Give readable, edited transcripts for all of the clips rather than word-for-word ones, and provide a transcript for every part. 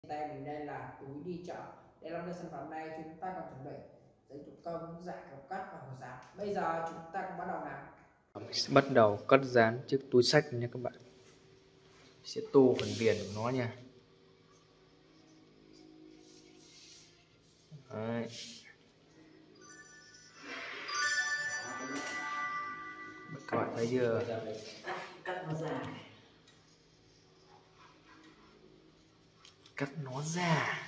Tay mình đây là túi đi chợ. Để làm được sản phẩm này chúng ta cần chuẩn bị giấy thủ công, giải kéo cắt và hồ dán. Bây giờ chúng ta cùng bắt đầu nào. Mình sẽ bắt đầu cắt dán chiếc túi xách nha các bạn. Sẽ tô phần viền của nó nha. Đấy. Các bạn thấy chưa? Cắt nó ra. Cắt nó ra.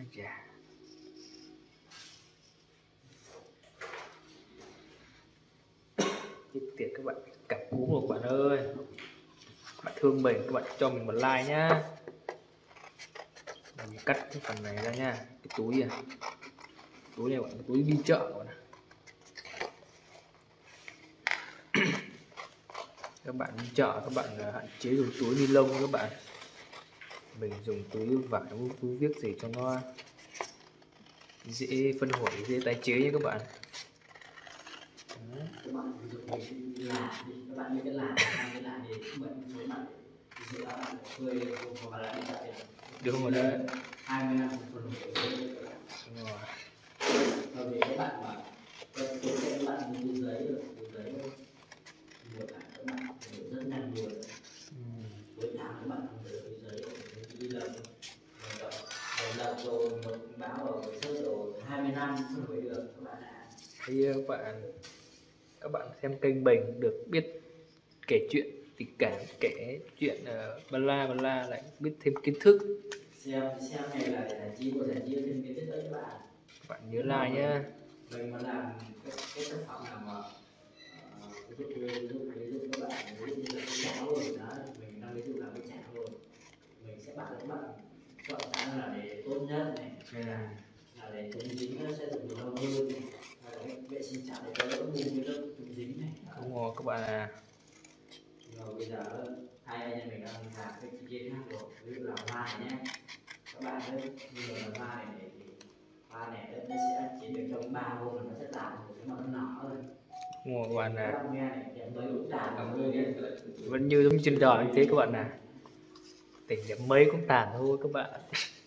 Chết tiệt các bạn, cặp cú một bạn ơi. Các bạn thương mình, các bạn cho mình một like nhá. Mình cắt cái phần này ra nha. Cái túi này, túi này gọi là túi đi chợ các bạn. Các bạn đi chợ các bạn hạn chế dùng túi ni lông các bạn. Mình dùng túi vải, túi viết gì cho nó dễ phân hủy, dễ tái chế nha các bạn. Các bạn dùng cái là đi, các bạn như cái là thì mình số bạn dự báo bạn thuê hoặc là đi tại Đúng rồi đấy. 20 năm phần Đúng rồi. bởi vì các bạn mà các bạn như giấy rồi nhiều bạn các bạn rất nhanh luôn. Với tháng các bạn không được giấy đi lông đầu rồi một báo ở sơ rồi 20 năm không mới được các bạn ạ. Hay các bạn xem kênh mình được biết kể chuyện tình cảm, kể chuyện ba la lại biết thêm kiến thức. Xem này là để giải trí của thêm kiến thức đấy các bạn. Các bạn nhớ like nhé. Mình mà làm cái tác phẩm nào mà ví dụ các bạn ví dụ như là cái cháo rồi đó, mình đang ví dụ là cái cháo rồi mình sẽ bắt các bạn chọn cháo là để tốt nhất này, hay là để chống dính nó sẽ được lâu hơn này, hay là vệ sinh cháo để có đỡ bùn với đỡ chống dính này. Đúng rồi các bạn à. Rồi bây giờ hai anh em mình đang làm cái chi tiết khác rồi, ví dụ là hoa này nhé các bạn thấy như là hoa này thì hoa này nó sẽ chỉ được trong 3 hôm là nó sẽ tàn rồi nếu mà nó nở rồi. Đúng rồi các bạn à. Các bạn nghe này thì mới cũng tàn rồi, Vẫn như giống trên đời như thế các bạn à. Tỉnh điểm mấy cũng tàn thôi các bạn.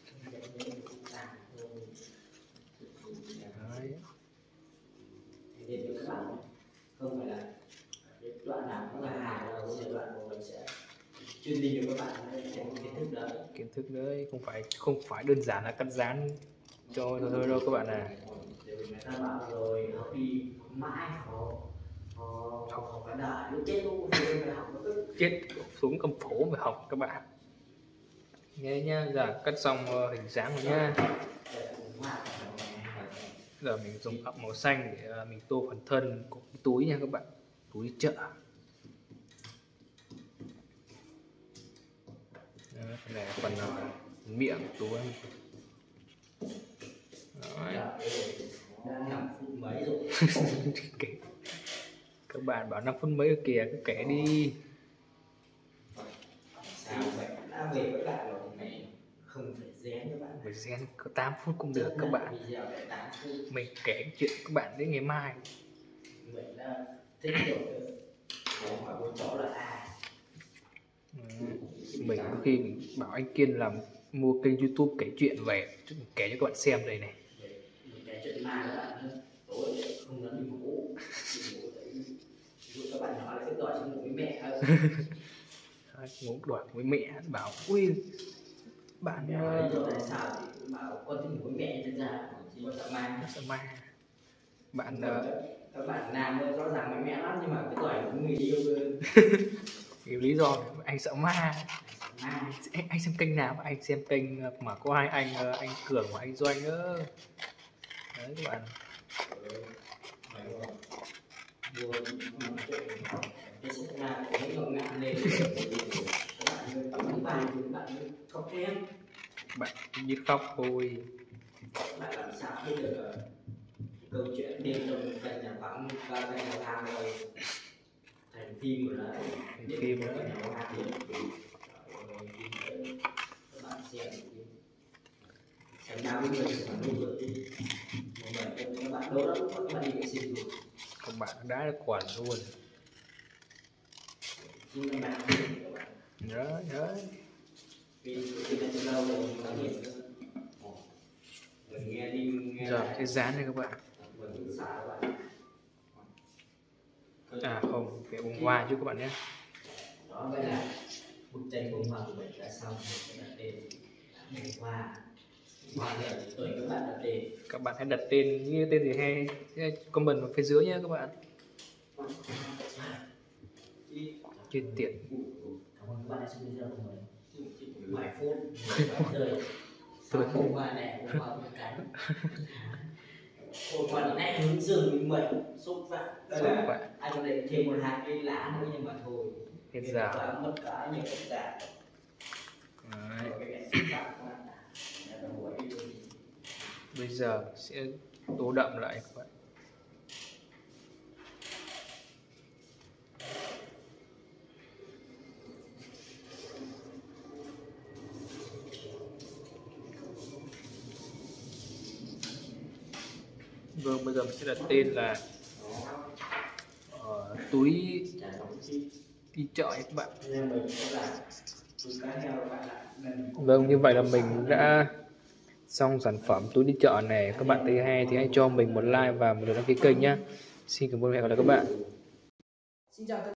Đấy. Thì các bạn không phải là cái đoạn nào cũng là hài đâu, cái đoạn của mình sẽ chuyên đi cho các bạn kiến thức đấy. Kiến thức đấy không phải đơn giản là cắt dán cho thôi đâu các bạn à. Người ta bảo rồi học đi mãi học cả đời lúc chết cũng phải học Chết xuống cầm phố mà học các bạn. Nghe nhá, giờ cắt xong hình dáng rồi nhá. Giờ mình dùng ập màu xanh để mình tô phần thân của cái túi nha các bạn, túi chợ. Đây là phần miệng túi. mấy rồi. Các bạn bảo 5 phút mấy kìa, cứ kể đi. Sao vậy? Đã về với bạn rồi thì mày không phải rén các bạn. Phải rén có 8 phút cũng được các bạn. Mình kể chuyện các bạn đến ngày mai. Mình đã thích rồi. Hỏi cô cháu là ai? Mình có khi mình bảo anh Kiên làm mua kênh YouTube kể chuyện về mình kể cho các bạn xem đây này. Mình kể chuyện ma các bạn tối không dám đi ngủ. Các bạn nói là thích đòi ngủ với mẹ hơn. Ngủ đòi với mẹ bảo ui bạn tại sao thì bảo con thích ngủ với mẹ, thực ra chỉ có sợ ma. Sợ ma. Bạn các bạn nam rõ ràng mạnh mẽ lắm nhưng mà cái tuổi của người yêu hơn. lý do anh sợ ma. Anh xem kênh nào? Anh xem kênh mà có hai anh Cường và anh Doanh nữa. Đấy các bạn. Bạn biết khóc thôi. Bạn làm sao biết được câu chuyện đêm trong căn nhà vắng và căn nhà thang rồi thành phim rồi là phim nữa. Các bạn xem đau với người sẽ nuôi rồi đi. Các bạn đố lắm, các bạn đi vệ sinh rồi. Các bạn đã quản luôn. Đấy. Đấy. vì là từ lâu rồi mình có điểm nữa. Mình nghe đi nghe Giờ lại. cái dán này các bạn. Mình cũng xả các bạn. À không, cái bông hoa chứ các bạn nhé. Đó vậy là bức tranh bông hoa của mình đã xong. Mình sẽ đặt tên bông hoa. Hoa này tuổi các bạn đặt tên. Các bạn hãy đặt tên như tên gì hay comment ở phía dưới nhé các bạn. Chuyên tiện. Cảm ơn các bạn đã xem video của mình. 7 phút rơi. Bông hoa này, bông hoa với cánh. Bông hoa này hướng dương với mật xúc vạn. Đây là anh có thể thêm 1-2 cây lá nữa nhưng mà thôi. Hết giờ. Cả mất cả nhiều tất cả. Bây giờ sẽ tô đậm lại các bạn. Vâng, bây giờ mình sẽ đặt tên là túi đi chợ các bạn. Vâng, như vậy là mình đã xong sản phẩm túi đi chợ này. Các bạn thấy hay thì hãy cho mình một like và một lượt đăng ký kênh nhé. Xin cảm ơn và hẹn gặp lại các bạn.